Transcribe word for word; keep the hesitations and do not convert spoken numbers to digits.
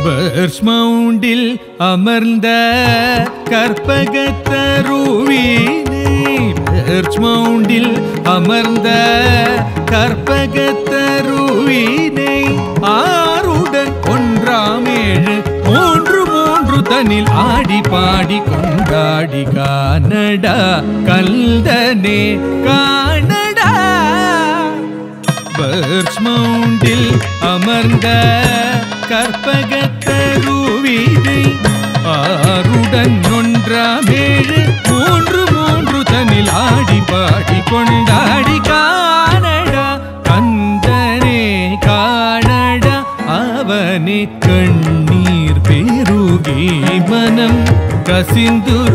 birch மவுண்டில் அமர்ந்த கற்பகத்தருவினை birch மவுண்டில் அமர்ந்த கற்பகத்தருவினை ஆறுடன் ஒன்றாமேழு மூன்று மூன்று தனில் ஆடி பாடி கொண்டாடி காணடா கல்தனே காணடா பர்ச் மவுண்டில் அமர்ந்த கற்பகத்தருவினை ஆறுடன் ஒன்றாமேழு மூன்று மூன்று தனில் ஆடி பாடி கொண்டாடி காணடா கந்தனே காணடா அவனே கண்ணீர் பெருகி மனம் கசிந்து